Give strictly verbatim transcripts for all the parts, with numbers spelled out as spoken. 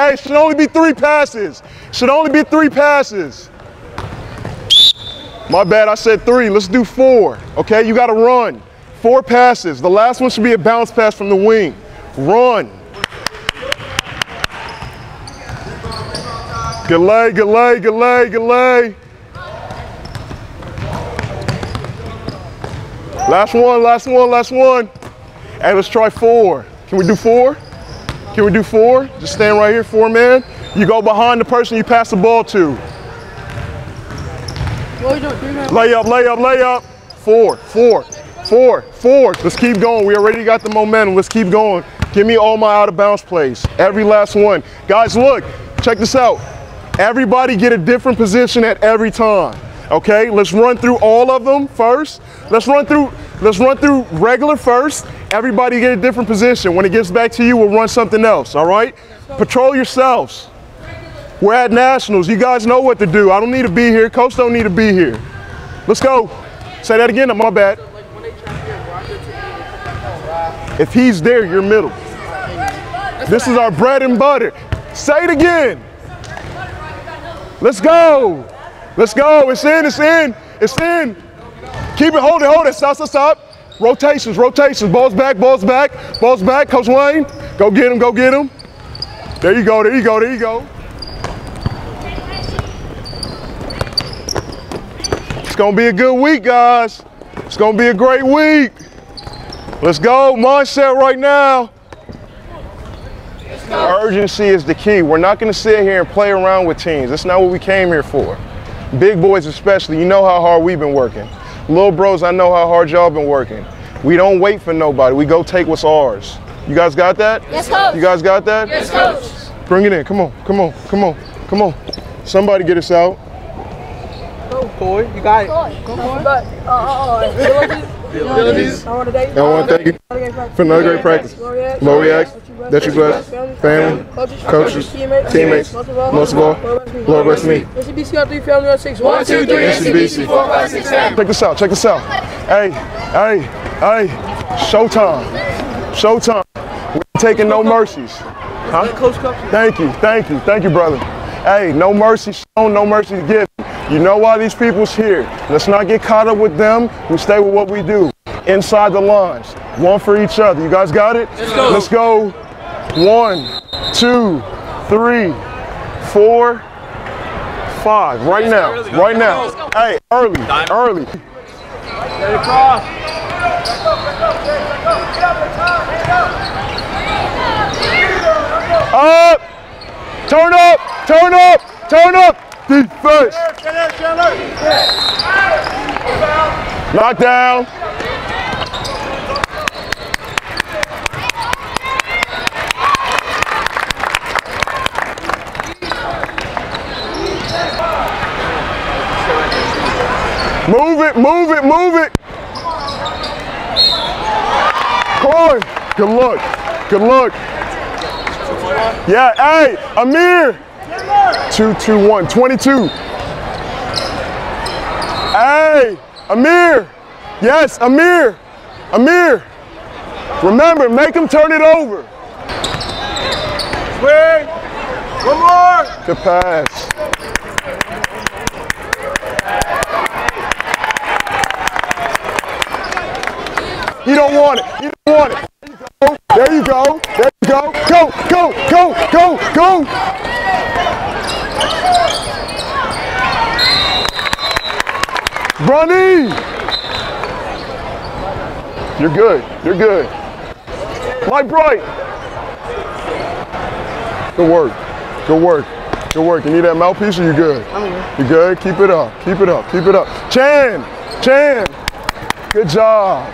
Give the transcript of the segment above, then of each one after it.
okay? It should only be three passes. Should only be three passes. My bad, I said three. Let's do four, okay? You got to run. Four passes. The last one should be a bounce pass from the wing. Run. Good lay, good lay, good lay, good lay. Last one, last one, last one. Hey, let's try four. Can we do four? Can we do four? Just stand right here, four man. You go behind the person you pass the ball to. Lay up, lay up, lay up. Four, four, four, four. Let's keep going. We already got the momentum. Let's keep going. Give me all my out of bounds plays. Every last one. Guys, look, check this out. Everybody get a different position at every time. Okay, let's run through all of them first. Let's run through, let's run through regular first. Everybody get a different position. When it gets back to you, we'll run something else, all right? Patrol yourselves. We're at nationals. You guys know what to do. I don't need to be here. Coach don't need to be here. Let's go. Say that again, my bad. If he's there, you're middle. This is our bread and butter. Say it again. Let's go. Let's go. It's in, it's in, it's in. Keep it, hold it, hold it. Stop, stop, stop. Rotations, rotations. Balls back, balls back, balls back. Coach Wayne, go get him, go get him. There you go, there you go, there you go. It's going to be a good week, guys. It's going to be a great week. Let's go. Mindset right now. Urgency is the key. We're not going to sit here and play around with teams. That's not what we came here for. Big boys especially, you know how hard we've been working. Little bros, I know how hard y'all been working. We don't wait for nobody. We go take what's ours. You guys got that? Yes, coach. You guys got that? Yes, coach. Bring it in. Come on, come on, come on, come on. Somebody get us out. Go, Corey. You got it. Go, Corey. Abilities. I want to thank you for another great practice. Low reacts, that you bless, family, coaches, teammates, most of all, Lord bless me. N C B C on three, family on six. One, two, three, N C B C, four, five, six, seven. Check this out, check this out. Hey, hey, hey, showtime, showtime. We ain't taking no mercies. Huh? Thank you, thank you, thank you, brother. Hey, no mercy shown, no mercy given. You know why these people's here. Let's not get caught up with them. We stay with what we do. Inside the lines. One for each other. You guys got it? Let's go. Let's go. One, two, three, four, five. Right now. Right now. Hey, early. Early. Get across. Up. Turn up. Turn up. Turn up. Defense. Knock down. Move it, move it, move it. Corey, good luck. Good luck. Yeah, hey, Amir. Two, two, one, twenty-two. Hey, Amir. Yes, Amir. Amir. Remember, make him turn it over. Swing. One more. Good pass. He don't want it. He don't want it. There you go. There you go. Go, go, go, go, go. Bronny! You're good. You're good. Mike Bright. Good work. Good work. Good work. You need that mouthpiece or you good? You good? Keep it up. Keep it up. Keep it up. Chan! Chan! Good job.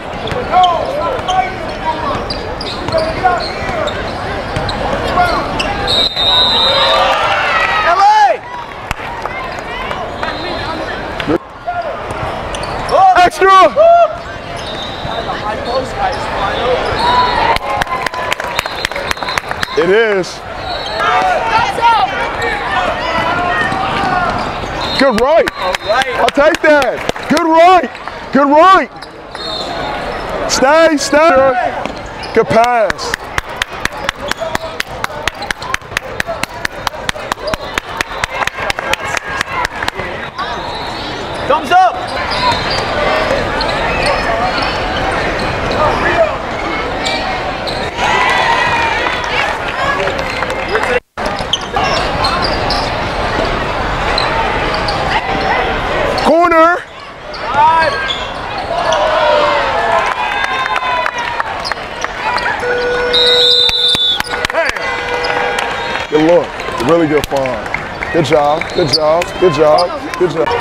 Extra! It is. Good right. I'll take that. Good right. Good right. Stay, stay. Good pass. Good look. Really good find. Good job. Good job. Good job. Good job.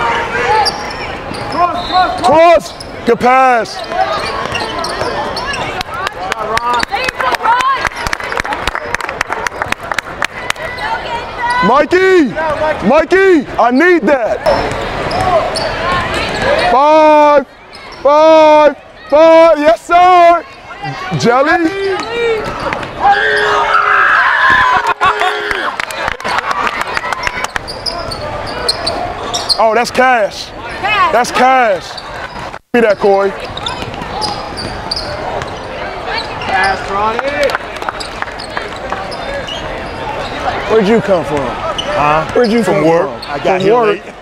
Cross. Good pass. Mikey. Mikey. I need that. Five. Five. Five. Yes, sir. Jelly. Oh, that's cash. Cash. That's cash. Give me that, Corey. Pass, Ronnie. Where'd you come from? Huh? Where'd you From come work. from? I got From here work. late.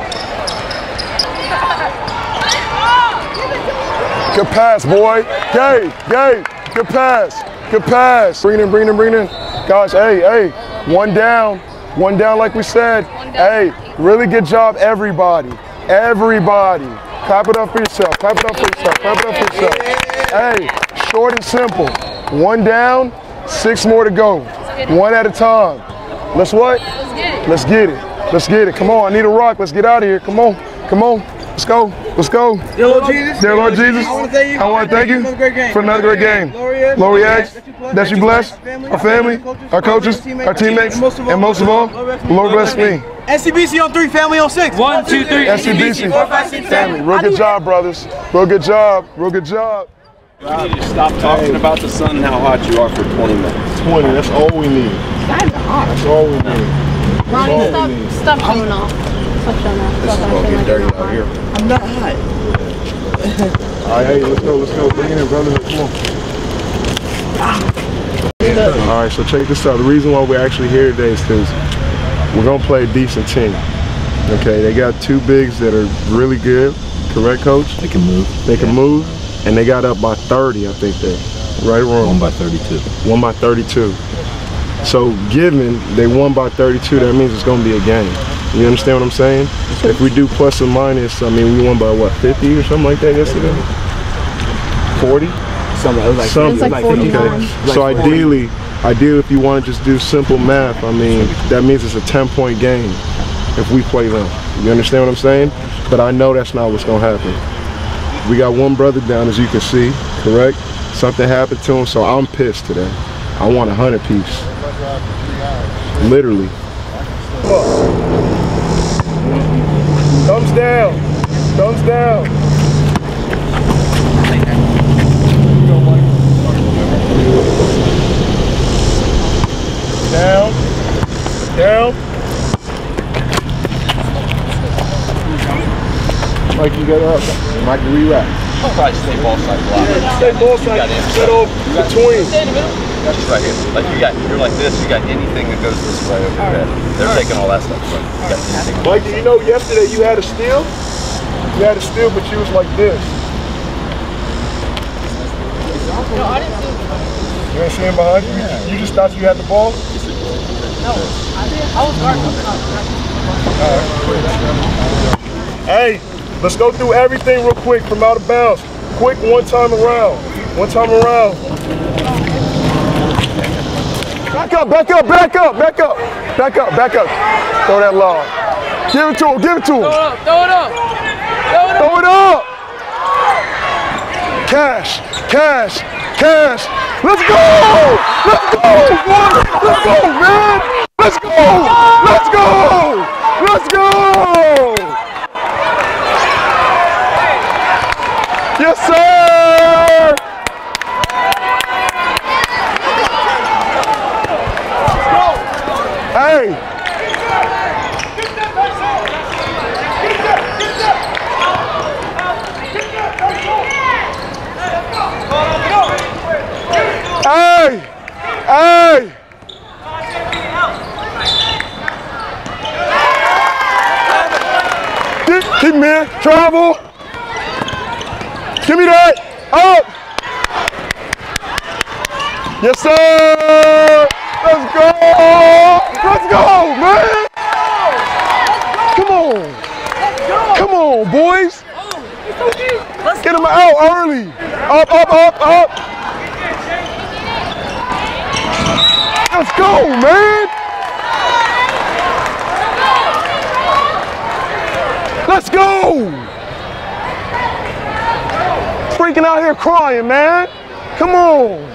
Good pass, boy. Gay, gay. Good pass. Good pass. Bring it in, bring it in, bring it in. Guys, hey, hey. One down. One down like we said. Hey, really good job, everybody. Everybody. Clap it up for yourself. Clap it up for yourself. Clap it up for yourself. Hey, short and simple. One down, six more to go. One at a time. Let's what? Let's get it. Let's get it. Come on, I need a rock. Let's get out of here. Come on. Come on. Let's go. Let's go. Dear Lord Jesus. Dear Lord Jesus, I want to thank you. I want to thank you another great game. for another great game. Glory X, that you bless our family, our coaches, our teammates, and most of all, Lord bless me. N C B C on three, family on six. One, two, three. N C B C, family. Real good job, brothers. Real good job. Real good job. You need to stop talking about the sun and how hot you are for twenty minutes. twenty, that's all we need. That's all we need. Ronnie, stop, stop showing off. Stop showing off. This is gonna get dirty out here. I'm not hot. All right, hey, let's go, let's go. Bring it in, brother. Come on. All right, so check this out. The reason why we're actually here today is because we're going to play a decent team. Okay, they got two bigs that are really good. Correct, Coach? They can move. They can move, and they got up by thirty, I think they. Right or wrong? One by thirty-two. One by thirty-two. So given they won by thirty-two, that means it's going to be a game. You understand what I'm saying? If we do plus or minus, I mean, we won by what, fifty or something like that yesterday? forty? Something. It was like, Something. It was like forty-nine. Okay. So ideally, ideally, if you want to just do simple math, I mean, that means it's a ten-point game if we play them. You understand what I'm saying? But I know that's not what's going to happen. We got one brother down, as you can see, correct? Something happened to him, so I'm pissed today. I want a hundred piece. Literally. Thumbs down. Thumbs down. Down. Down. Mike, you got up. Mike, where you at? I'll probably stay ball side block. Stay ball side. Set over between. Just right here. Like you got, you're like this. You got anything that goes this way over your head. They're taking all that stuff. So you got anything. Mike, do you know yesterday you had a steal? You had a steal, but you was like this. No, I didn't see. You ain't seeing behind you? Yeah. You just thought you had the ball? No, I did. I was guarding. Hey, let's go through everything real quick from out of bounds. Quick one time around. One time around. Back up, back up, back up, back up. Back up, back up. Throw that lob. Give it to him, give it to him. Throw it up, throw it up. Throw it up. Throw it up. Cash, cash, cash. Let's go! Let's go! Let's go, man! Let's go! Let's go! Let's go! Yes, sir! Hey! Hey! Hey! Keep, keep me in. Travel. Give me that. Up. Yes, sir. Let's go. Let's go, man. Come on. Come on, boys. Let's get them out early. Up, up, up, up. Let's go, man. freaking out here crying, man. Come on.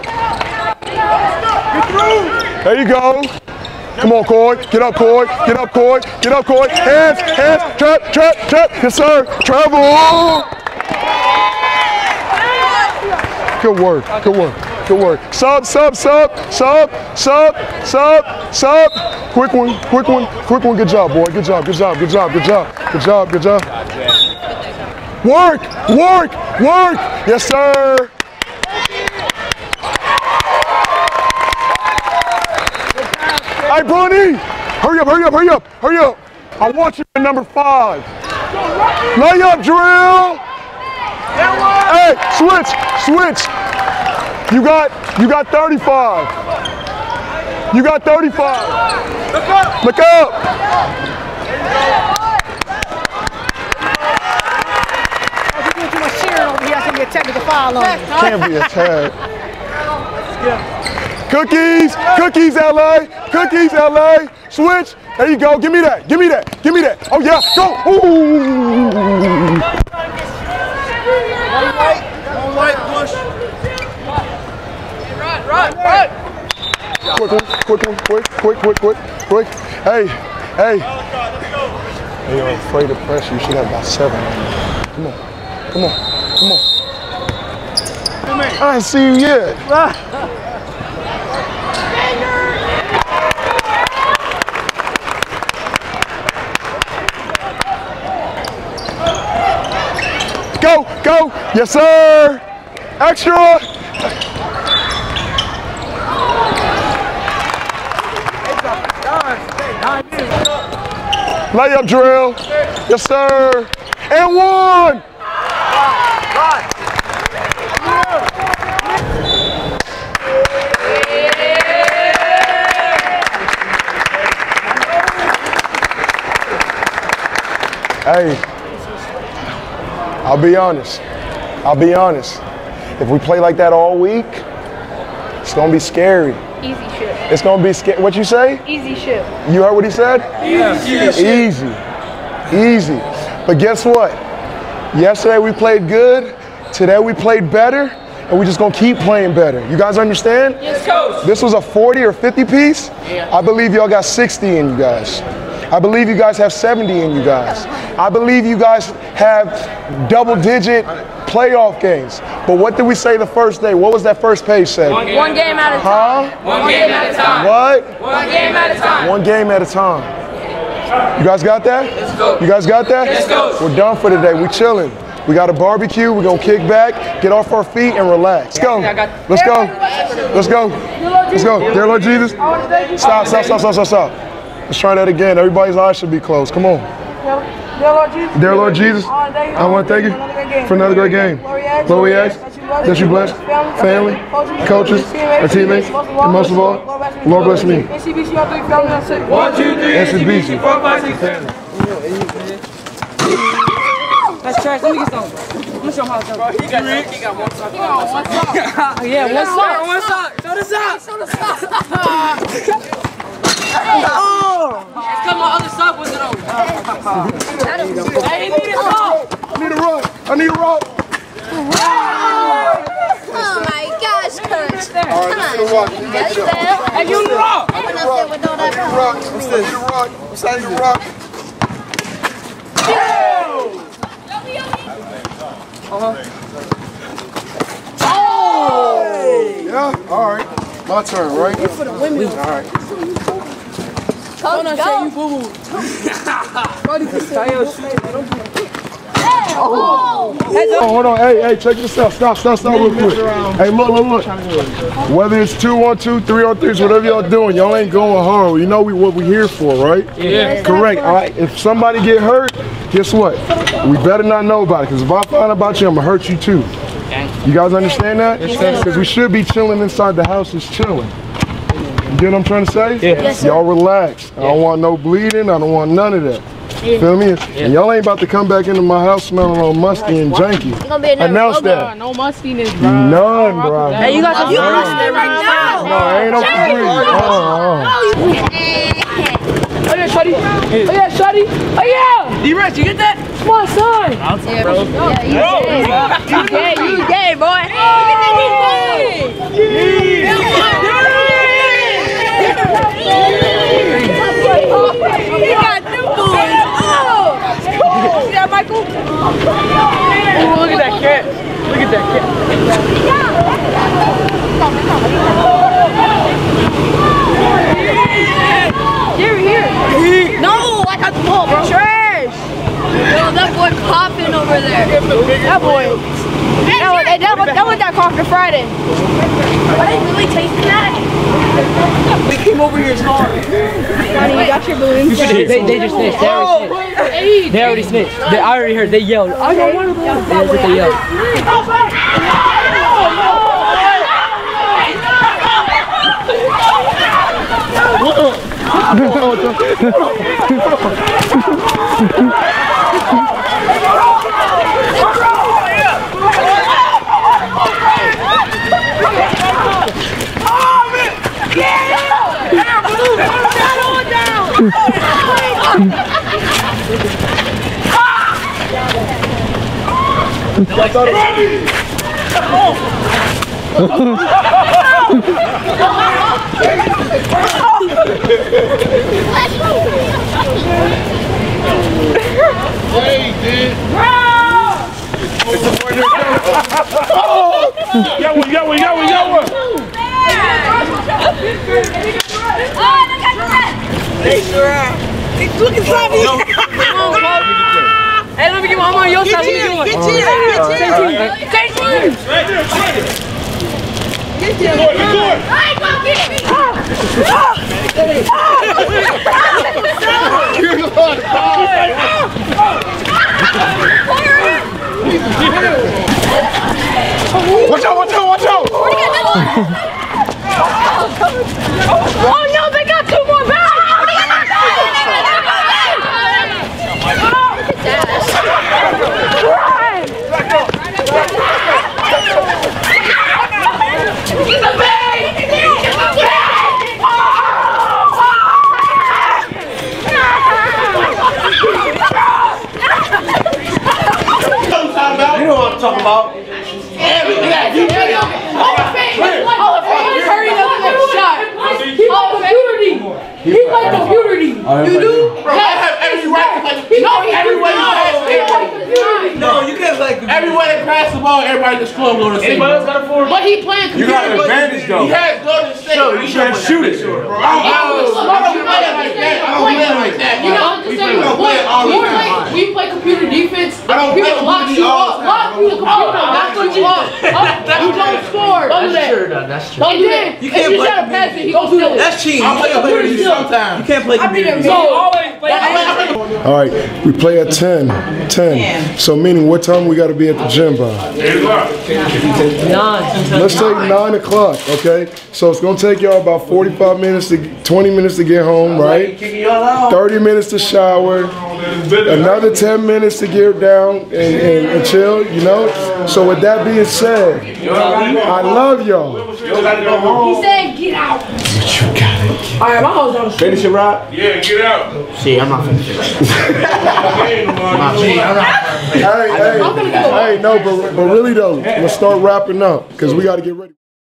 There you go. Come on, Coy. Get up, Coy. Get up, Coy. Get up, Coy. Hands, hands. Trap, trap, trap. Yes, sir. Travel. Good work. Good work. Good work. Sub, sub, sub, sub, sub, sub, sub. Quick one, quick one, quick one. Good job, boy. Good job, good job, good job, good job, good job, good job. Work, work, work. Yes, sir. Hey, Bronny, hurry up, hurry up, hurry up, hurry up. I want you at number five. Lay up drill. Hey, switch, switch. You got, you got thirty-five. You got thirty-five. Look up. Look up. Can't be a tag. Cookies, cookies, L A, cookies, L A. Switch. There you go. Give me that. Give me that. Give me that. Oh yeah. Go. Ooh. One white, one white push. Run, run, run. Quick one, quick one, quick, quick, quick, quick, quick. Hey, hey. Hey, you're afraid of pressure. You should have about seven. Come on, come on, come on. I ain't see you yet. Go, go. Yes, sir. Extra. Layup drill. Yes, sir. And one. Hey, I'll be honest. I'll be honest. If we play like that all week, it's gonna be scary. Easy shit. It's gonna be scary. What you say? Easy shit. You heard what he said? Easy. Easy. Easy. But guess what? Yesterday we played good. Today we played better. And we're just gonna keep playing better. You guys understand? Yes, coach. This was a forty or fifty piece. Yeah. I believe y'all got sixty in you guys. I believe you guys have seventy in you guys. I believe you guys have double digit playoff games. But what did we say the first day? What was that first page say? One game, One game at a time. Huh? One game at a time. What? One game at a time. One game at a time. You guys got that? Let's go. You guys got that? Let's go. We're done for today. We chilling. We got a barbecue. We're gonna kick back, get off our feet, and relax. Let's go. Let's go. Let's go. Let's go. Dear Lord Jesus. Stop, stop, stop, stop, stop, stop. Let's try that again. Everybody's eyes should be closed. Come on. Dear Lord Jesus, Dear Lord Jesus, I want to thank you for another great game. Lord, we ask that you bless family, coaches, our teammates, and most of all, Lord bless me. N C B C all three family on six. One, two, three, N C B C. four, five, six, seven. That's trash. Let me get some. Let me show him how to do it. He got, he got one sock. Yeah, one sock. One sock. Show the sock. Show the sock. Oh! It's because my other sock wasn't on. Hey, he needed a sock. I need a rock. I need a rock. Oh my gosh, coach. Come All right, let's get a rock. on. Let's Yes, go. Dale. Hey, you the rock. I went up there with all that. Rock. What's this? Need a rock. What's that? Need a rock. Yeah. All right. My turn, right? For the women. All right. Coach, go. Oh, hold on. Hey, hey, check this out. Stop, stop, stop real quick. Hey, look, look, look. Whether it's two on two, three on threes, whatever y'all doing, y'all ain't going hard. You know we what we here for, right? Yeah. Correct. All right. If somebody get hurt, guess what? We better not know about it. Because if I find out about you, I'm going to hurt you too. You guys understand that? Because we should be chilling inside the house, just chilling. You get what I'm trying to say? Yeah. Yes, y'all relax. I don't want no bleeding. I don't want none of that. Feel me? And y'all ain't about to come back into my house smelling all musty and janky. Announce that. No mustiness, bro. None, bro. Hey, you got some. You musty right now. No, ain't no degrees. Uh-uh. Oh, there, shorty. Oh yeah, shorty. Oh yeah. D-Rex, you get that? Come on, son. Yeah, bro. Yeah, you gay. You gay, you gay, boy. Look at that, he's gay. He got two boys. Oh! See that, Michael? Oh, look at that cat. Look at that cat. Here, here. No, I got the ball, bro. Trash. Yo, that boy popping over there. That boy. That was that, was, that, was that Crawford Friday. I didn't really taste that. We came over here, it's hard. Honey, you got your balloons. They, they just snitched. They already snitched. They already snitched. They, I already heard. They yelled. I got one of them. That's what they yelled. Got one, got one, got one, got one. He's looking sloppy. Hey, let me get one. I'm on your side. Let me get one. Get cheese. Get cheese. Get cheese. Right there, right there. Get cheese. Good, good. You're the one. Watch out, watch out, watch out. Oh no, they got two more bags. You know what I'm talking about. Hurry up and get shot. He like computer D. He like computer D. You do? Bro, I have every right to play. No, everywhere you pass. No, you can't like. Everywhere they pass the ball, everybody just club go to the same. But he playing computer. You got an advantage though. He has Golden State. You should shoot it. Bro, I don't play it like that. I don't play it like that. You know, We play it all the time. we play computer defense. I don't play Computer locks computer you all up. the Lock time. you the computer. That's what you want. You don't score. Don't do that. That's true. Don't do that. You can't If you play try to pass it, he gonna steal it. That's cheating. I play computer D sometimes. You can't play computer. So, All right, we play at ten. ten. So meaning what time we got to be at the gym by? Nine. Let's take nine o'clock, okay? So it's gonna take y'all about forty-five minutes to, twenty minutes to get home, right? thirty minutes to shower, another ten minutes to get down and, and, and chill, you know? So with that being said, I love y'all. he said, get out. All right, my hoes on the street. Finish it, Rob? Yeah, get out. See, I'm not finishing it. Hey, hey, hey, no, but, but really though, let's start wrapping up because we got to get ready.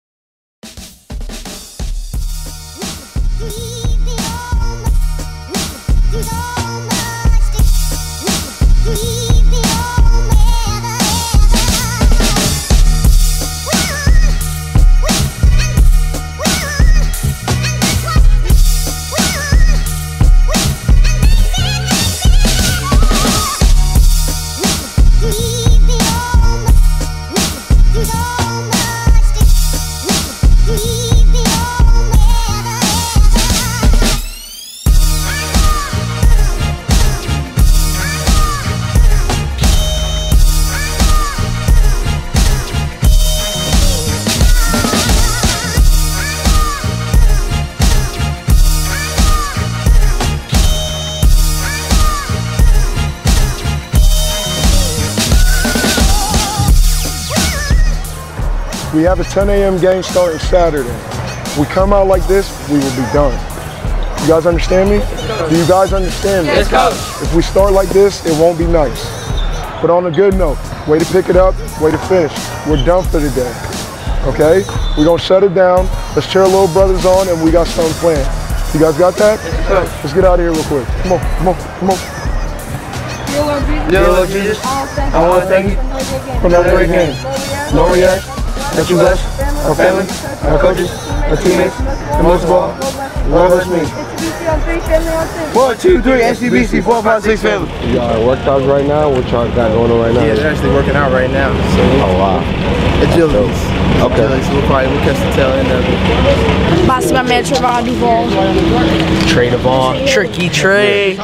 We have a ten A M game starting Saturday. We come out like this, we will be done. You guys understand me? Do you guys understand me? Let's go. If we start like this, it won't be nice. But on a good note, way to pick it up, way to finish. We're done for the day, okay? We're gonna shut it down. Let's cheer our little brothers on, and we got something planned. You guys got that? Let's get out of here real quick. Come on, come on, come on. Dear Lord Jesus, I want to thank you for another great game. Lord, we ask that you bless our family, our coaches, our teammates, and most of all, Lord bless me. One, two, three, N C B C, four, five, six, family. You got workouts right now? What y'all got going on right now? Yeah, they're actually working out right now. So Oh, wow. agilities. Okay. Agilities. We'll probably we'll catch the tail end of it. Boss my man Trevon Duval. Trey Devon. Tricky Trey.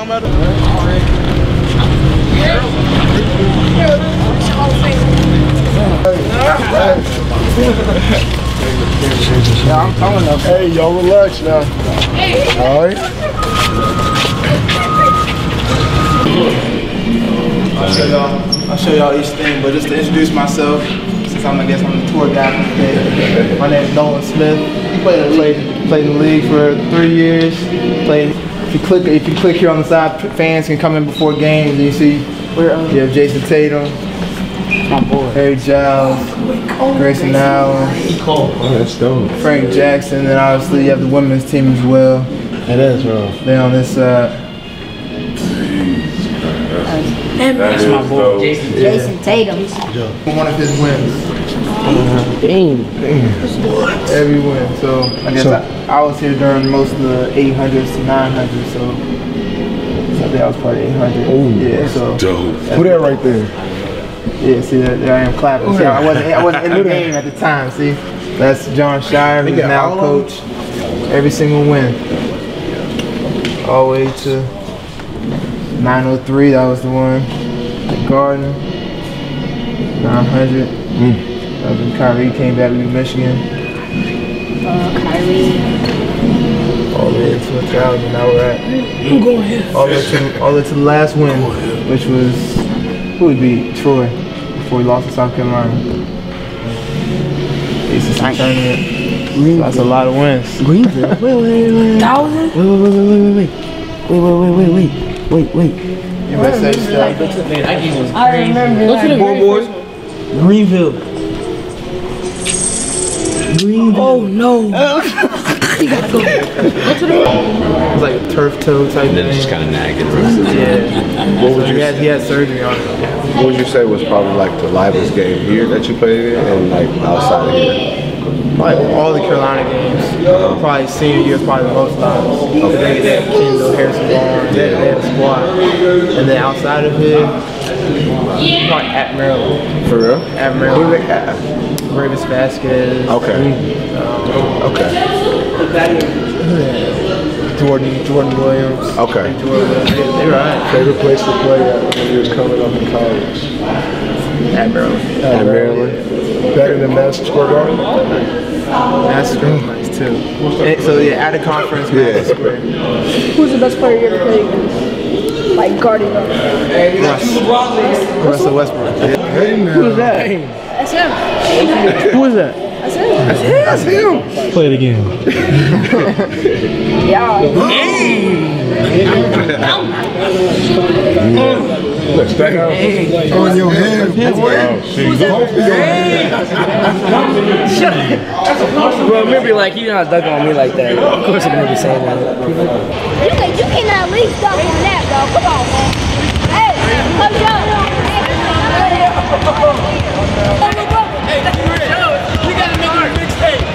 Yeah, I'm coming up. Hey, y'all relax now. All right? I'll show y'all. I'll show y'all each thing, but just to introduce myself, since I'm I guess I'm the tour guy for today. My name is Nolan Smith. He played played played in the league for three years. Played. If you click if you click here on the side, fans can come in before games. And you see, you have Jason Tatum, My boy. Harry Giles, Grayson Allen, Oh, that's dope. Frank Jackson, and obviously you have the women's team as well. It is, bro. Then on this side. That's my boy. Jason. Jason Tatum. One of his wins. Dang. Every win. So I guess So- I, I was here during most of the eight hundreds to nine hundreds. So, so I think I was part of eight hundred. Ooh, yeah. So Who that right there? yeah. See, there, there I am clapping. See, I wasn't. I wasn't in the game at the time. See, that's John Shire, who's now coach. Every single win. All the way to nine oh three. That was the one. The Garden. nine hundred. Mm. That was when Kyrie came back to Michigan. Uh, Kyrie. All the way to one thousand, now we're at. I'm going here. All the way to, all the way to the last win, which was, who would be Troy, before we lost to South Carolina. A C C tournament. So that's a lot of wins. Greenville. Wait, wait, wait, wait. Thousand? Wait, wait, wait, wait, wait, wait, wait, wait, wait, wait, wait, wait, wait. U S A stuff. Man, that game was I remember Go that. to the Come on, boys. Greenville. Greenville. Oh no. You gotta go. Go to the It was like a turf toe type thing. Just kind of nagging. Yeah. What would So you he had, he had surgery on it. What would you say was probably like the livest game here that you played in, and like outside of here? Like all the Carolina games. Probably senior year, probably the most times. Because they they had Kendall, Harrison Barnes, they, they had a squad. And then outside of here, probably at Maryland. For real? At Who do Maryland. they have? Gravis Vasquez. Okay. Okay. Jordan, Jordan Williams. Okay. Jordan Williams. They, they were alright. Favorite place to play at when you was coming up in college? At Maryland. At Maryland. Better than Madison Square Garden? That's was nice too. And so yeah, at a conference, Madison Square. Who's the best player you ever played against? Like guarding them. Russ. Russell Westbrook. Hey, man. Who's that? That's him. Who is that? That's him. That's him. Play it again. Yeah. Look, stay on your head. Bro, remember, like, you not dug on me like that. Of course, you're gonna be saying that. You can, you can at least dunk on that, though. Come on, man. Hey, come on. We gotta make a mixtape.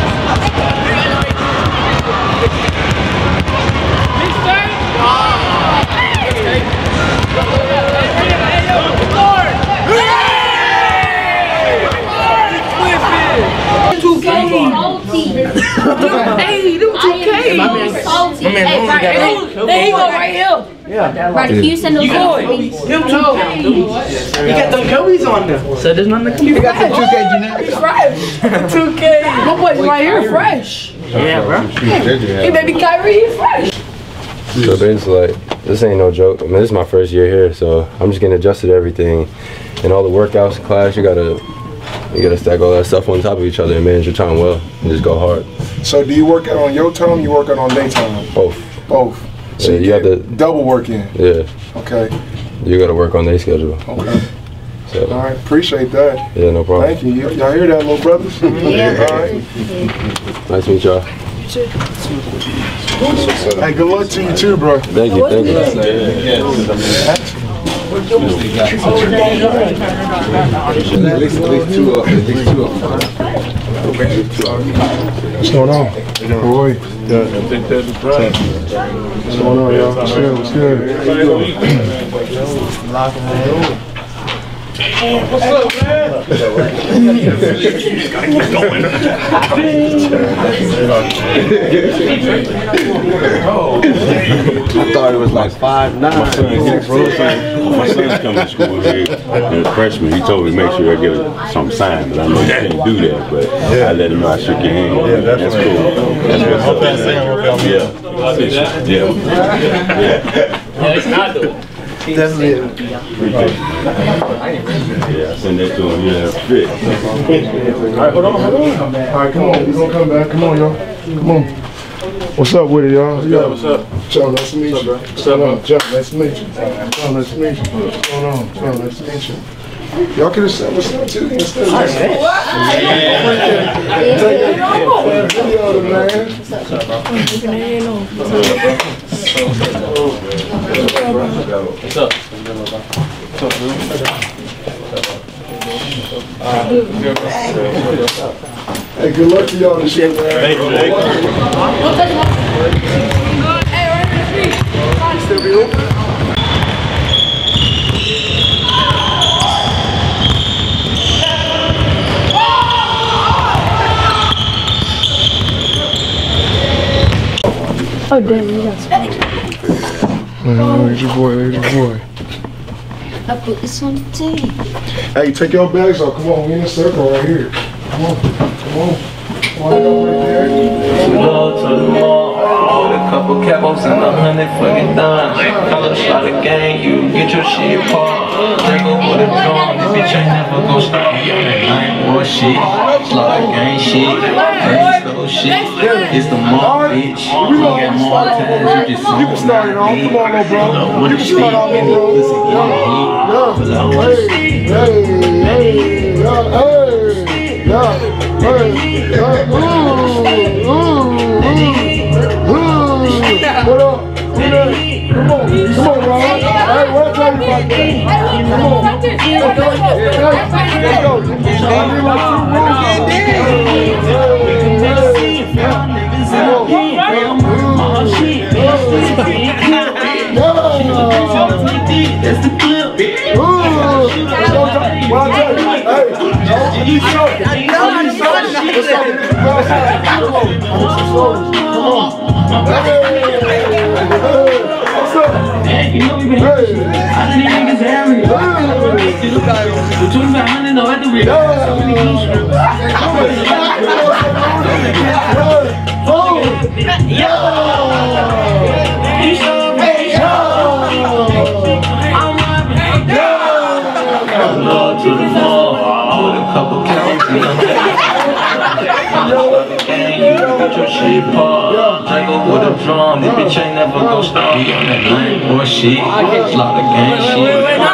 two K. Hey, them two K. My man, salty. Hey, right, there you go, right here. Yeah. Right, can you send those over to me? Him too. You got them Kobe's on there. So there's nothing to come. You got some two K genetics. Fresh. two K. My boy's right here, fresh. Yeah, bro. Hey, baby Kyrie, he's fresh. So basically, like, this ain't no joke. I mean, this is my first year here, so I'm just getting adjusted to everything. And all the workouts in class, you gotta, you gotta stack all that stuff on top of each other and manage your time well and just go hard. So do you work out on your time, you work out on daytime? Both. Both. So Yeah, you, you have get to- double work in. Yeah, Okay. you gotta work on their schedule. Okay. So All right. Appreciate that. yeah, no problem. Thank you. Y- Y'all hear that, little brothers? Yeah. All right. Nice to meet y'all. Hey, good luck to you too, bro. Thank you, thank you. At least, at least two up. At least two up. What's going on? Roy. Yeah. What's going on, y'all? What's good? What's good? What's up, man? I thought it was like five nine. My son's coming to school here, and a freshman. He told me to make sure I get a, some sign, but I know you can't do that. But I let him know I shook your hand. Yeah, that's, that's cool. That's what's up. Yeah. Yeah. Yeah. Yeah, it's not though. Definitely. Yeah, I send that to him. Yeah, fit. All right, hold on, hold on. All right, come on. We're going to come back. Come on, y'all. Come on. What's up with it, y'all? Yeah, what's up? John, nice to meet you. What's up, bro? John, nice to meet you. John, nice to meet you. What's going on? John, nice to meet you. Y'all could have said what's up too. Instead of take that video of the man. What's up? Hey, good luck to y'all this year, man. Thank you, thank you. Still be open? Oh, damn, you got some. There's your boy, there's your boy. I put this on the table. Hey, take your bags off. Come on, we in a circle right here. Come on, come on. Come on, go right there. Go to the mall with a couple capos and a hundred fucking dimes. Color shot a gang, you get your shit popped. Drink up with a drum, this bitch ain't never gon' stop. You on that night war shit, slaughter gang shit, gang stole shit. It's the mall, bitch. You got more times, you just You can start it off. Come on, little bro. You can start off, little bro. Yeah, yeah. Hey, hey, hey, yeah, hey, yeah, hey, yeah. Ooh, ooh, ooh, ooh. What up? Who that? Come on, come on, Ron. Hey, what I tell you about that? Come on. Let's go. I need like two rounds. Hey, That's the clip. Ooh, well, I tell you, hey, you show it. I know you show it. Come on. Hey, what's up? You know we been I didn't even get down here. Between the hundred and the real. To the mall with a couple counts and you get your shit popped. Drink up with a drum, this bitch ain't never gon' stop. We on that night war shit, slaughter gang shit.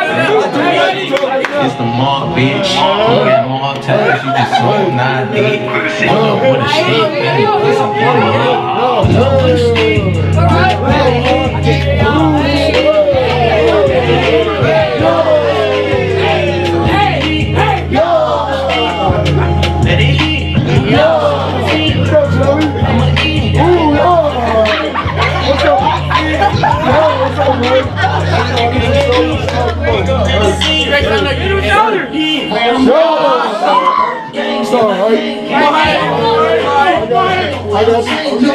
It's the mall, bitch. You got more times, you just so nine D. Pull up with a shit, man. Put some money I got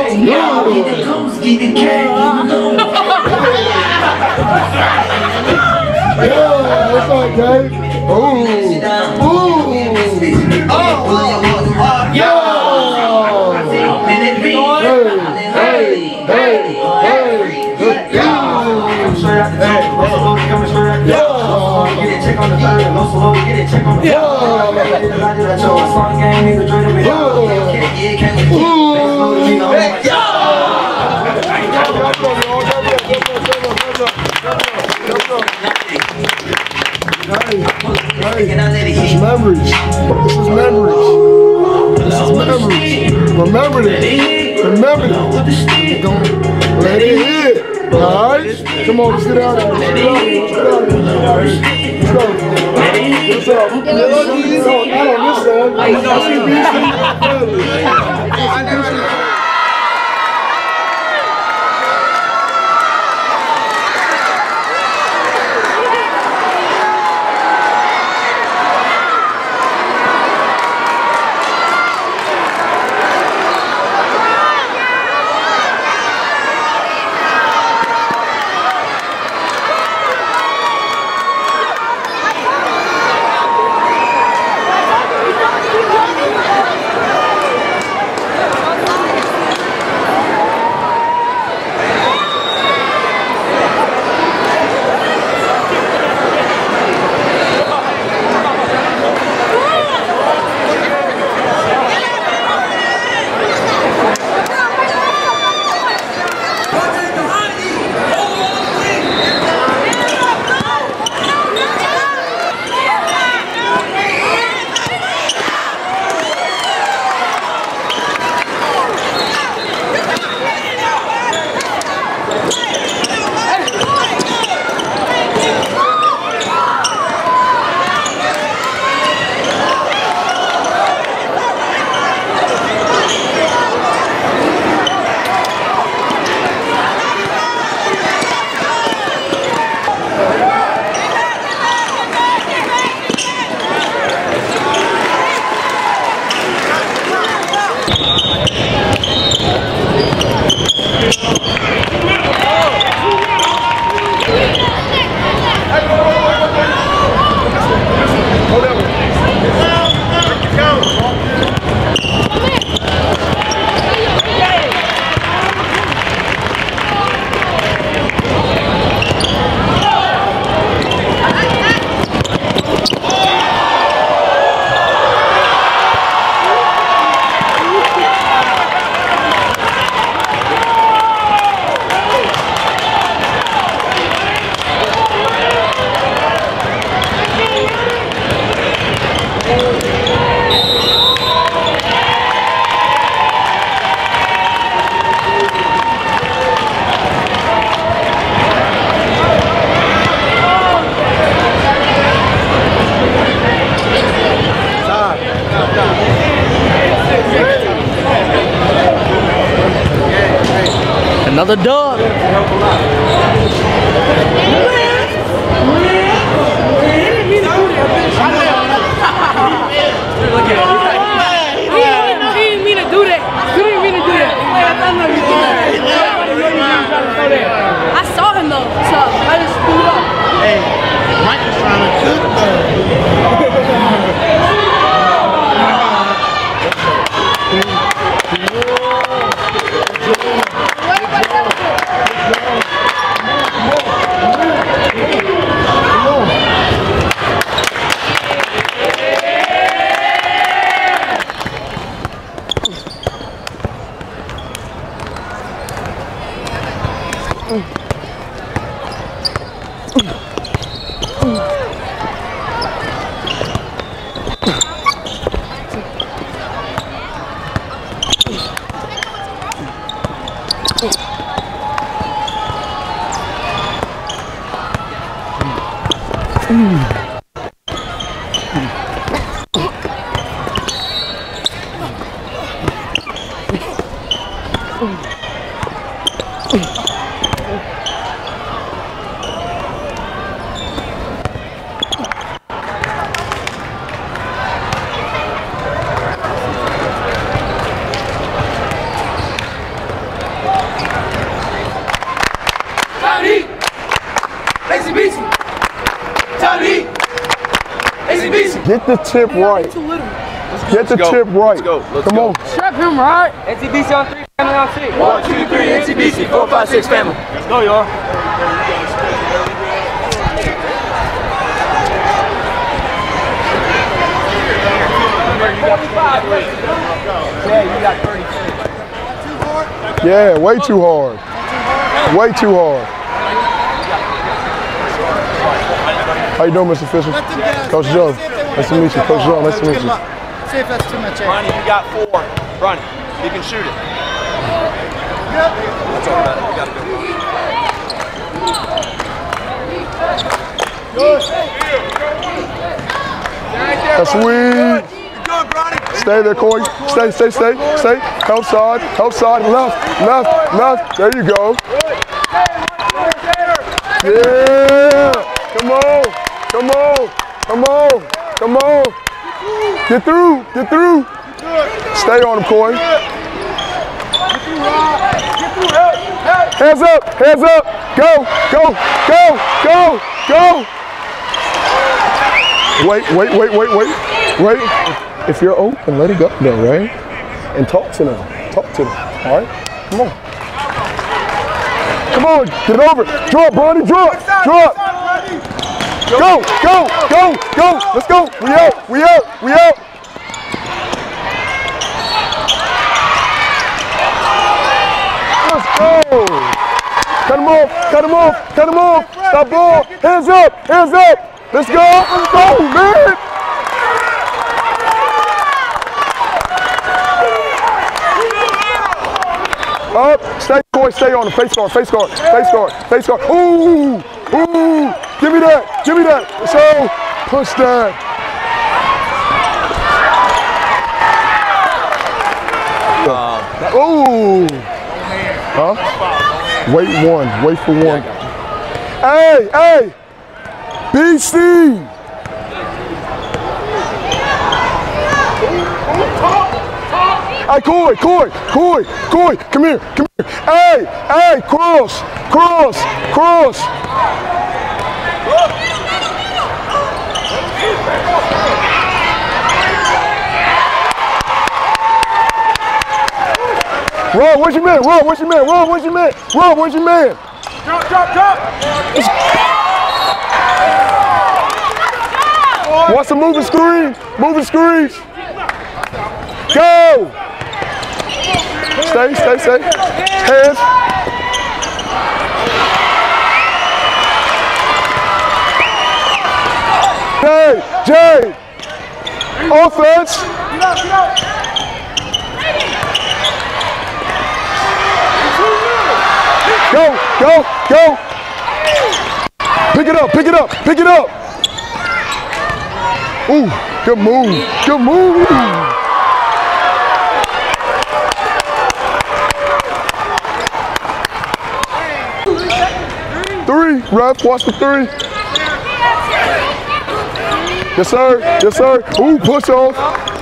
yeah, what's up, Dave? Ooh, ooh, oh, yeah. Hey, hey, hey, hey, yeah. This is memories. This is memories. This is memories. Remember this. Remember this. Don't let it hit. Alright? Come on, let's get out of here. Let's get out of here. Let's go. What's up? No, not on this side. I see B C. Another dub. I saw him though, so I just threw it up. Hey, Mike is trying to cook Get the tip right. Get the tip right. Let's go. Let's Come go. on. Strap him right. N C B C on three, family on six. One, two, three, N C B C, four, five, six, family. Let's go, y'all. Yeah, way too hard. Way too hard. How you doing, Mister Fisher? Coach Joe. Nice to meet you. Coach Joe, nice to meet you. See if that's too much air. Ronnie, you got four. Ronnie, you can shoot it. That's all right. You gotta go. That's sweet. Stay there, Corey. Stay, stay, stay, stay. Help side, help side, left, left, left. There you go. Yeah. Come on, come on, come on, come on. Get through, get through. Stay on him, Corey. Hands up, hands up. Go, go, go, go, go. Wait, wait, wait, wait, wait, wait. If you're open, let it go, though, right? And talk to them. Talk to them. All right? Come on. Come on. Get over. Drop, Bronny. Drop. Drop. Go. Go. Go. Go. Let's go. We out. We out. We out. Let's go. Cut him off. Cut him off. Cut him off. Stop ball. Hands up. Hands up. Let's go. Let's go, man. Up, stay, Corey, stay on the face guard, face guard, face guard, face guard. Ooh, ooh, give me that, give me that. So, push that. Ooh. Huh? Wait one, wait for one. Hey, hey, B C. Hey, Corey, Corey, Corey, Corey, come here, come here. Hey, hey, cross, cross, cross. Rob, where's your man? Rob, where's your man? Rob, where's your man? Rob, where's your man? Drop, drop, drop. Watch the moving screen, moving screens. Go. Stay, stay, stay. Hands. Jay, Jay. Offense. Go, go, go. Pick it up, pick it up, pick it up. Ooh, good move, good move. Three, ref, watch the three. Yes, sir, yes, sir. Ooh, push off.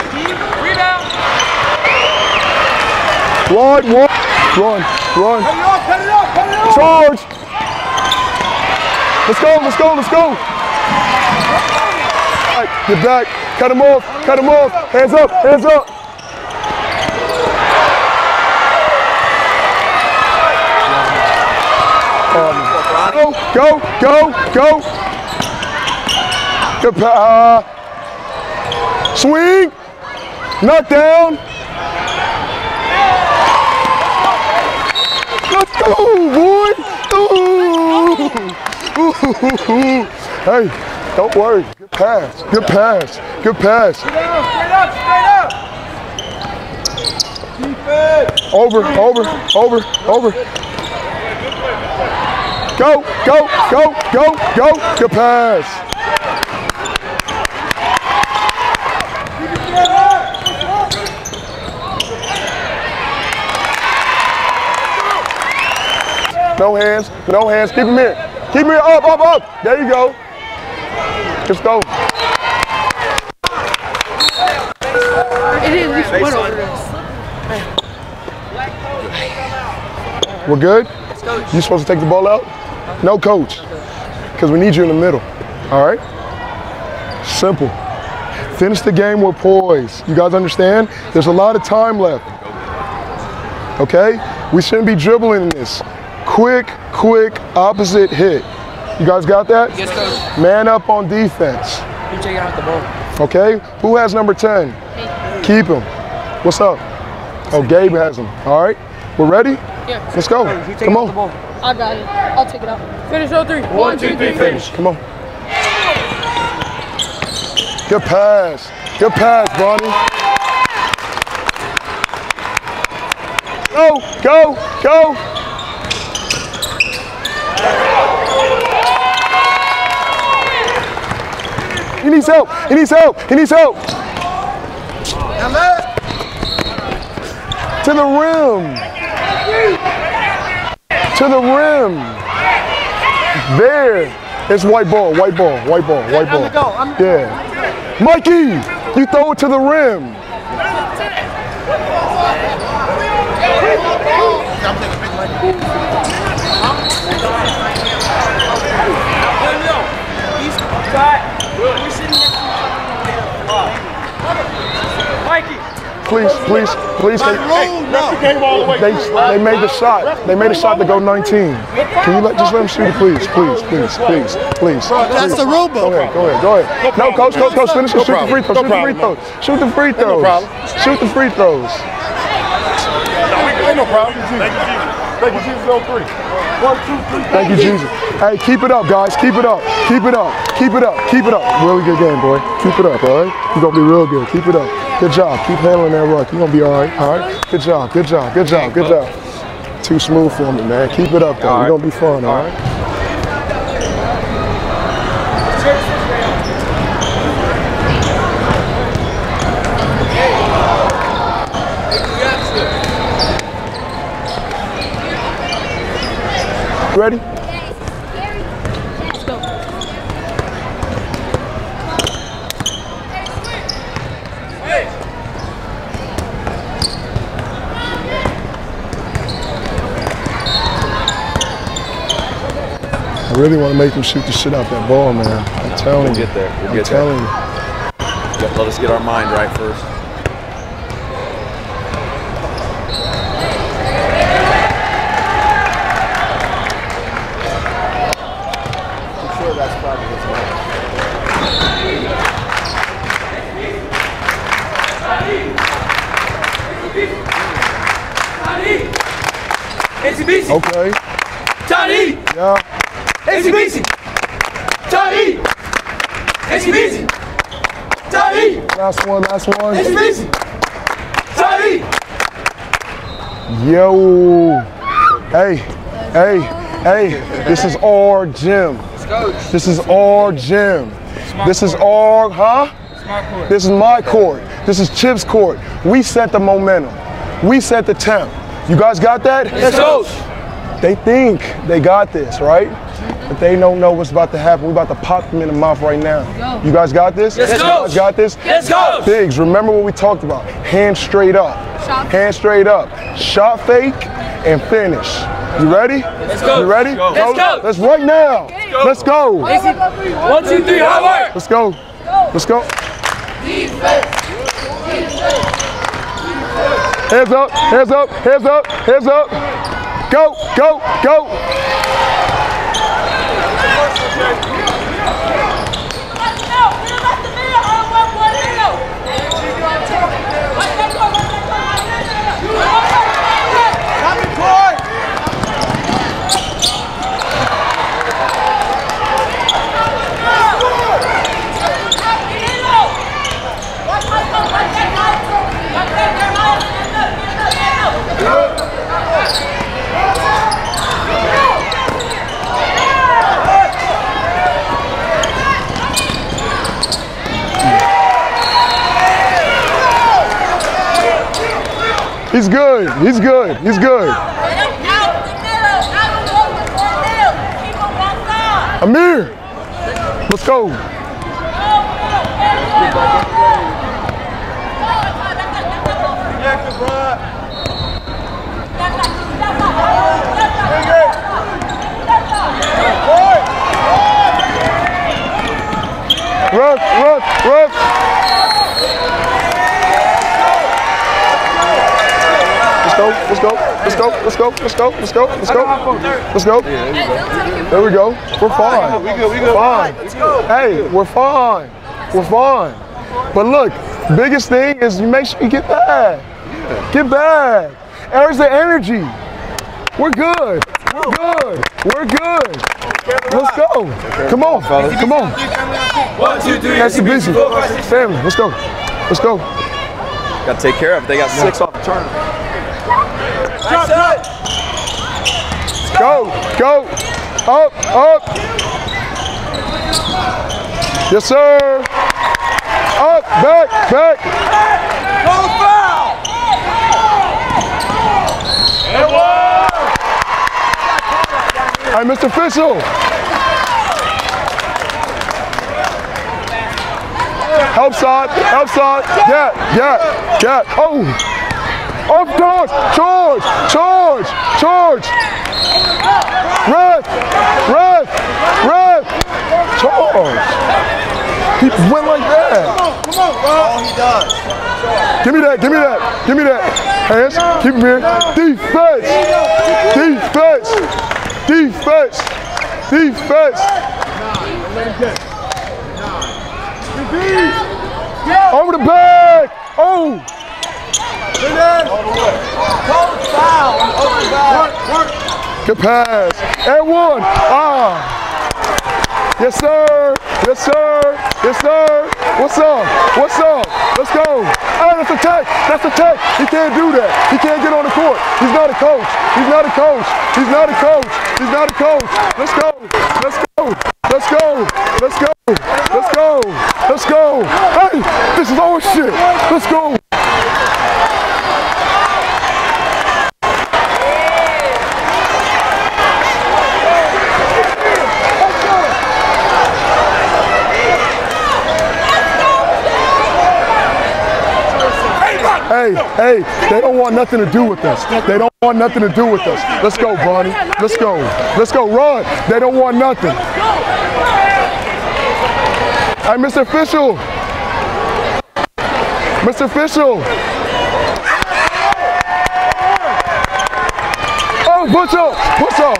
Wide, one. Run, run. Charge. Let's go, let's go, let's go. Get back, cut him off, cut him off. Hands up, hands up. Um, go, go, go, go. Good pass. Uh, swing. Knock down. Let's go, boy. Ooh. Ooh. Hey, don't worry. Good pass. Good pass. Good pass. Straight up, straight up. Over, over, over, over. Go, go, go, go, go. Good pass. No hands, no hands. Keep him here. Keep him here. Up, up, up. There you go. Let's go. It is. We're good? You supposed to take the ball out? No, coach. Because we need you in the middle. All right? Simple. Finish the game with poise. You guys understand? There's a lot of time left. Okay? We shouldn't be dribbling in this. Quick, quick, opposite hit. You guys got that? Yes, coach. Man up on defense. You check out the ball. Okay? Who has number ten? Keep him. What's up? Oh, Gabe has him. All right? We're ready? Yeah. Let's go. Come on. I got it. I'll take it out. Finish on three. One, two, three, finish. Come on. Good pass. Good pass, Bronny. Go, go, go. He needs help. He needs help. He needs help. To the rim. To the rim. There. It's white ball, white ball, white ball, white ball. Yeah. Mikey, you throw it to the rim. Mikey. Please, please, please. They, they, they made the shot. They made a shot to go nineteen. Can you let, just let them shoot it, please, please, please, please, please. That's the rule book. Go ahead, go ahead, go ahead. No, coach, coach, coach, finish it. Shoot the free throws. Shoot the free throws. Shoot the free throws. Shoot the free throws. Ain't no problem. Thank you, Jesus, on three. One, two, three. Thank you, Jesus. Hey, keep it up, guys. Keep it up. Keep it up. Keep it up. Keep it up. Really good game, boy. Keep it up, all right? You're going to be real good. Keep it up. Good job. Keep handling that rock. You're going to be all right, all right? Good job. Good job. Good job. Good job. Too smooth for me, man. Keep it up, though. You're going to be fun, all right? Ready? Let's go. I really want to make them shoot the shit out that ball, man. I'm telling We'll you. get there. We'll I'm get telling there. You. Let us get our mind right first. Okay. Johnny! Yeah. Easy peasy! Johnny! Easy peasy! Johnny! Last one, last one. Easy peasy! Johnny! Yo. Hey, hey, hey. This is our gym. This is our gym. This is our, huh? This is my court. This is Chip's court. We set the momentum. We set the temp. You guys got that? Yes, coach. They think they got this, right? But they don't know what's about to happen. We're about to pop them in the mouth right now. You guys got this? Yes, you guys got this? Yes, coach. Biggs, remember what we talked about. Hand straight up. Hand straight up. Shot fake and finish. You ready? Let's go. You ready? Let's go. Let's go. Let's right now. Let's go. One, two, three, hard work. Let's go. Let's go. Hands up, hands up, hands up, hands up. Go, go, go. He's good. He's good. He's good. Amir, let's go. Ruff, ruff, ruff. Let's go, let's go, let's go, let's go, let's go, let's go, let's go. There we go. We're fine. We good, we good. Fine. Hey, we're fine. We're fine. But look, biggest thing is you make sure you get back. Get back. There's the energy. We're good. We're good. We're good. Let's go. Come on, fellas. Come on. One, two, three. That's the busy. Family, let's go. Let's go. Got to take care of it. They got six off the tournament. Go, go. Up, up. Yes, sir. Up, back, back. Go foul! And one! Hey, Mister Official. Help side, help side. Yeah, yeah, yeah. Oh. Up, George, George, George, George. Red, red, red. George. He went like that. Come on, bro. All he does. Give me that, give me that, give me that. Hands, keep him here. Defense, defense, defense, defense. Over the bag. Oh. Good pass. And one. Ah. Yes, sir. Yes, sir. Yes, sir. What's up? What's up? Let's go. Oh, that's a tech. That's a tech. He can't do that. He can't get on the court. He's not a coach. He's not a coach. He's not a coach. He's not a coach. Let's go. Let's go. Let's go. Let's go. Let's go. Let's go. Hey, this is our shit. Let's go. Hey, hey, they don't want nothing to do with us. They don't want nothing to do with us. Let's go, Bronny. Let's go. Let's go. Run. They don't want nothing. Hey, Mister Official. Mister Official. Oh, push up. Push up.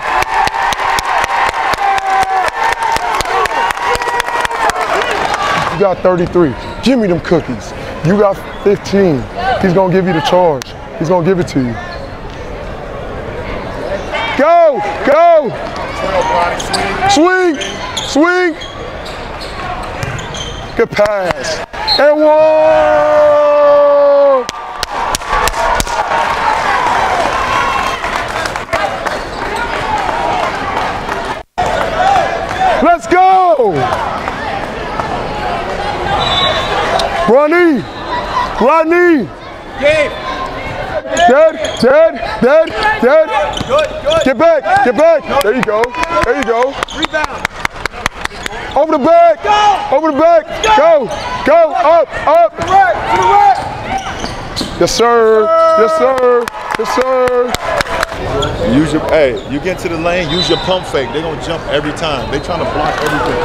You got thirty-three. Give me them cookies. You got fifteen. He's gonna give you the charge. He's gonna give it to you. Go, go. Swing, swing. Good pass. And one. Let's go. Ronnie, Ronnie. Game. Dead, dead, dead, dead. Good, good. Get back, get back. There you go, there you go. Rebound. Over the back, over the back. Go, go, up, up. To the right, to the right. Yes, sir, yes, sir, yes, sir. Use your, hey, you get to the lane, use your pump fake. They're gonna jump every time. They're trying to block everything.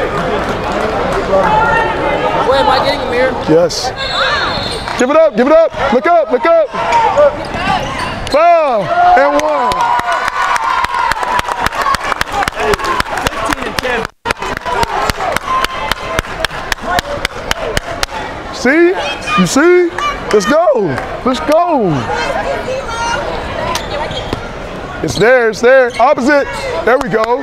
Wait, am I getting him here? Yes. Give it up, give it up. Look up, look up. Foul and one. See? You see? Let's go. Let's go. It's there, it's there. Opposite. There we go.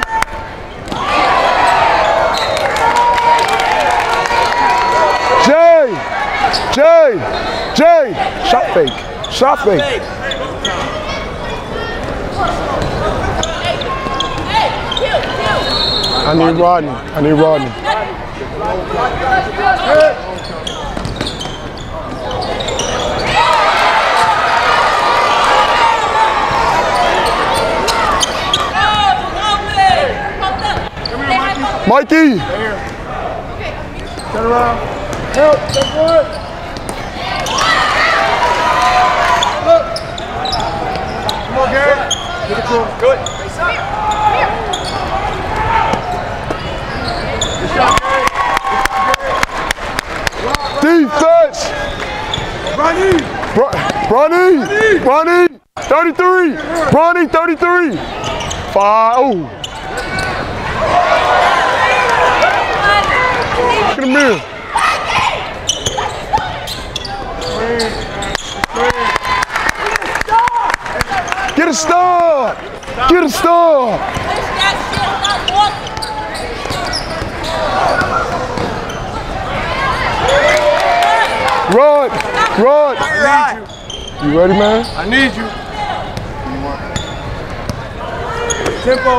Jay! Jay! Jay! Shot fake. Shot fake. I need Rodney. I need Rodney. Mikey! Turn around. Help, take one. Look. Come on, Garrett. Get it to him. Good. Good shot, Garrett. Defense. Ronnie. Ronnie. Ronnie. thirty-three. Ronnie, thirty-three. Five. Oh. Look at him here. Get a stop! Get a stop! Rod. I need you. You ready, man? I need you. Tempo.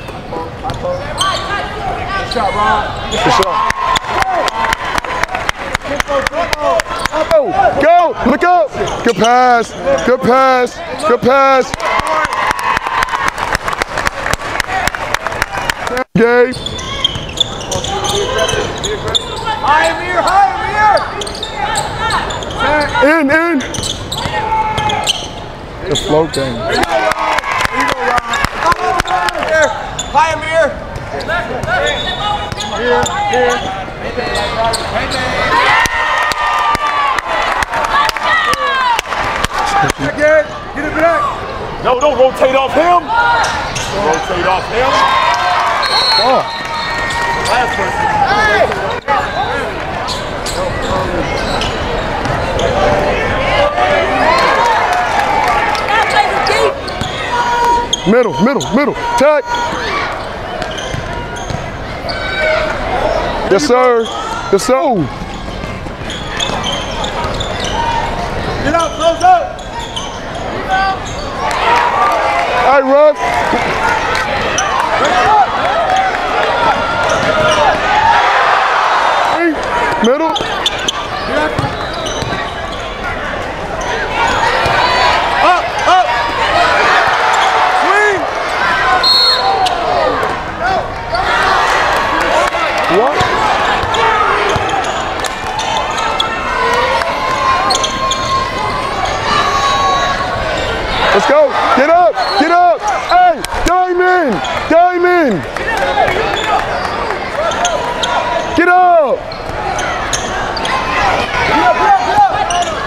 Good shot, Ron. Good shot. Tempo, tempo. Go, go, look up. Good pass, good pass, good pass. Gabe. High Amir, high In, in. The float game. There you go, Ron. High Amir. Here, here. Again, get it back. No, don't rotate off him. Don't rotate off him. Oh. Last person. Middle, middle, middle. Tag. Yes, sir. Yes, sir. Get up, close up. All right, Ruff. Hey, middle. Up, up. Swing. What? Let's go. Get up. Get up. Hey, Diamond. Diamond. Get up. Get up, get up, get up.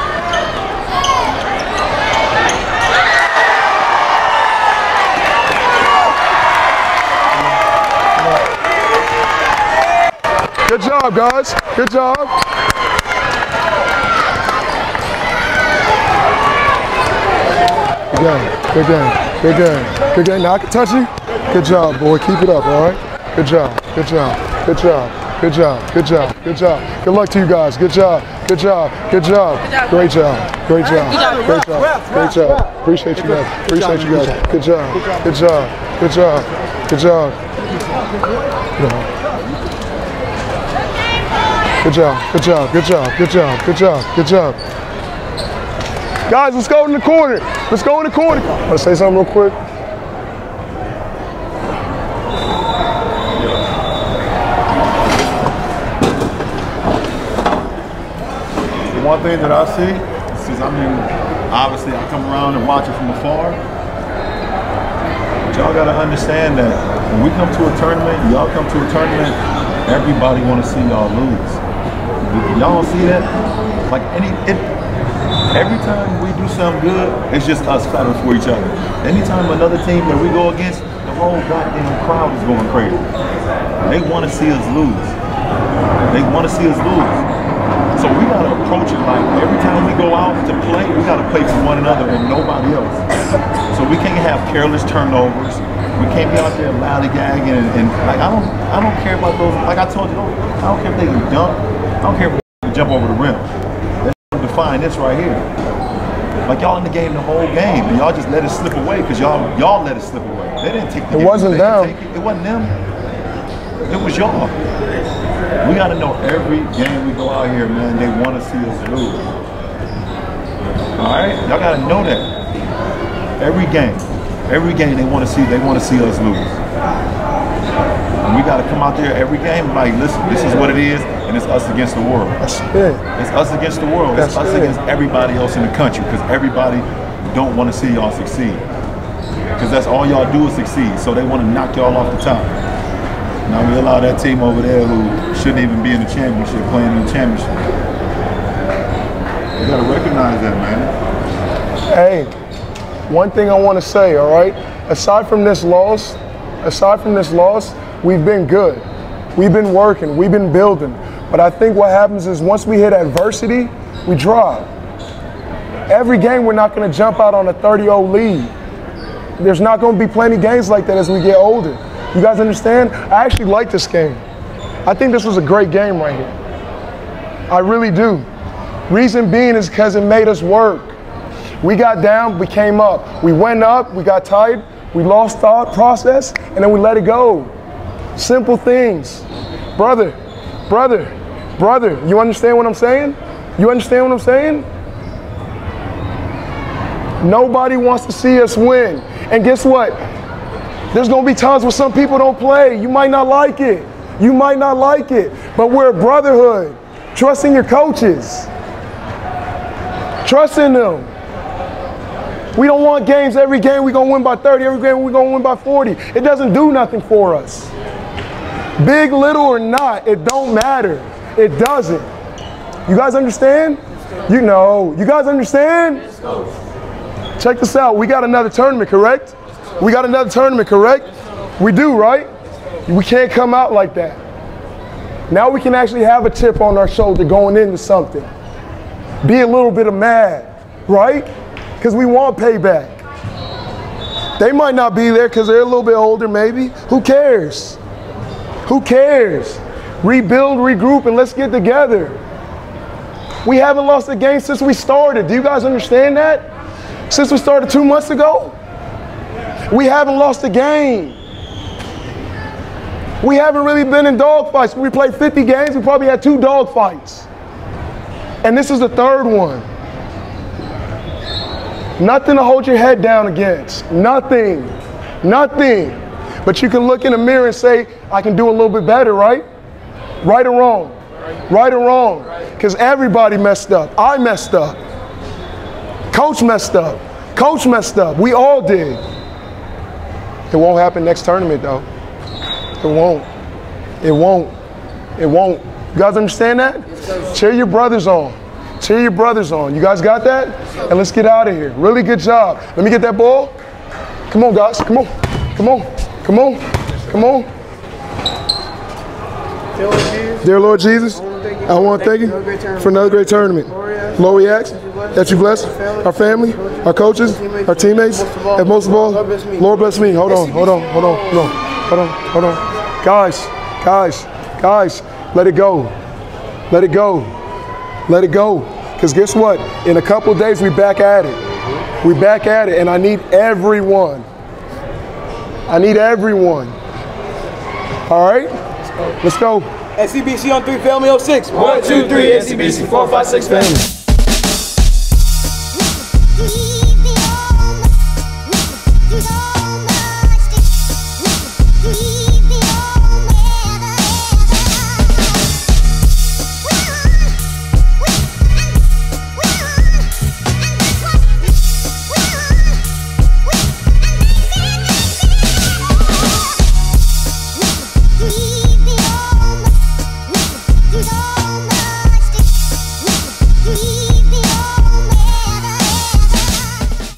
Good job, guys. Good job. Good game. Good game. Good game. Good game. Now I can touch you. Good job, boy. Keep it up, all right? Good job. Good job. Good job. Good job. Good job. Good job. Good luck to you guys. Good job. Good job. Good job. Great job. Great job. Great job. Great job. Appreciate you guys. Appreciate you guys. Good job. Good job. Good job. Good job. Good job. Good job. Good job. Good job. Good job. Good job. Guys, let's go in the corner. Let's go in the corner. Want to say something real quick? One thing that I see, since I mean, obviously I come around and watch it from afar, but y'all gotta understand that when we come to a tournament, y'all come to a tournament, everybody wanna see y'all lose. Y'all don't see that? Like any, it, every time we do something good, it's just us clapping for each other. Anytime another team that we go against, the whole goddamn crowd is going crazy. They wanna see us lose. They wanna see us lose. So we gotta approach it like every time we go out to play, we gotta play for one another and nobody else. So we can't have careless turnovers. We can't be out there lollygagging and, and like I don't, I don't care about those. Like I told you, I don't care if they can dunk. I don't care if they can jump over the rim. Let's define this right here. Like y'all in the game the whole game, and y'all just let it slip away because y'all, y'all let it slip away. They didn't take the It game. wasn't them. It. it wasn't them. It was y'all. We got to know every game we go out here, man, they want to see us lose. All right? Y'all got to know that. Every game. Every game they want to see, they want to see us lose. And we got to come out there every game and like, listen, this is what it is, and it's us against the world. That's it. It's us against the world. It's That's us it. against everybody else in the country because everybody don't want to see y'all succeed. Because that's all y'all do is succeed. So they want to knock y'all off the top. Now we allow that team over there who shouldn't even be in the championship playing in the championship. You gotta recognize that, man. Hey, one thing I want to say, all right? Aside from this loss, aside from this loss, we've been good. We've been working, we've been building. But I think what happens is once we hit adversity, we drop. Every game we're not going to jump out on a thirty oh lead. There's not going to be plenty games like that as we get older. You guys understand? I actually like this game. I think this was a great game right here. I really do. Reason being is because it made us work. We got down, we came up. We went up, we got tired, we lost thought process, and then we let it go. Simple things. Brother, brother, brother, you understand what I'm saying? You understand what I'm saying? Nobody wants to see us win. And guess what? There's gonna be times where some people don't play. You might not like it. You might not like it. But we're a brotherhood. Trust in your coaches. Trust in them. We don't want games every game we're gonna win by thirty, every game we're gonna win by forty. It doesn't do nothing for us. Big, little, or not, it don't matter. It doesn't. You guys understand? You know. You guys understand? Check this out. We got another tournament, correct? We got another tournament, correct? We do, right? We can't come out like that. Now we can actually have a chip on our shoulder going into something. Be a little bit of mad, right? Because we want payback. They might not be there because they're a little bit older, maybe. Who cares? Who cares? Rebuild, regroup, and let's get together. We haven't lost a game since we started. Do you guys understand that? Since we started two months ago, we haven't lost a game. We haven't really been in dogfights. We played fifty games, we probably had two dogfights. And this is the third one. Nothing to hold your head down against. Nothing. Nothing. But you can look in the mirror and say, I can do a little bit better, right? Right or wrong? Right or wrong? Because everybody messed up. I messed up. Coach messed up. Coach messed up. We all did. It won't happen next tournament, though. It won't. It won't. It won't. You guys understand that? Cheer your brothers on. Cheer your brothers on. You guys got that? And let's get out of here. Really good job. Let me get that ball. Come on, guys. Come on. Come on. Come on. Come on. Dear Lord Jesus, I want to thank you for another great tournament. Lord, we ask that you bless our family, our coaches, our teammates, and most of all, Lord bless me. Hold on, hold on, hold on, hold on, hold on, hold on. Guys, guys, guys, let it go. Let it go. Let it go. Because guess what? In a couple of days, we back at it. We back at it, and I need everyone. I need everyone. All right? Let's go. S C B C on three, family oh six. One, two, three, S C B C four, five, six, family.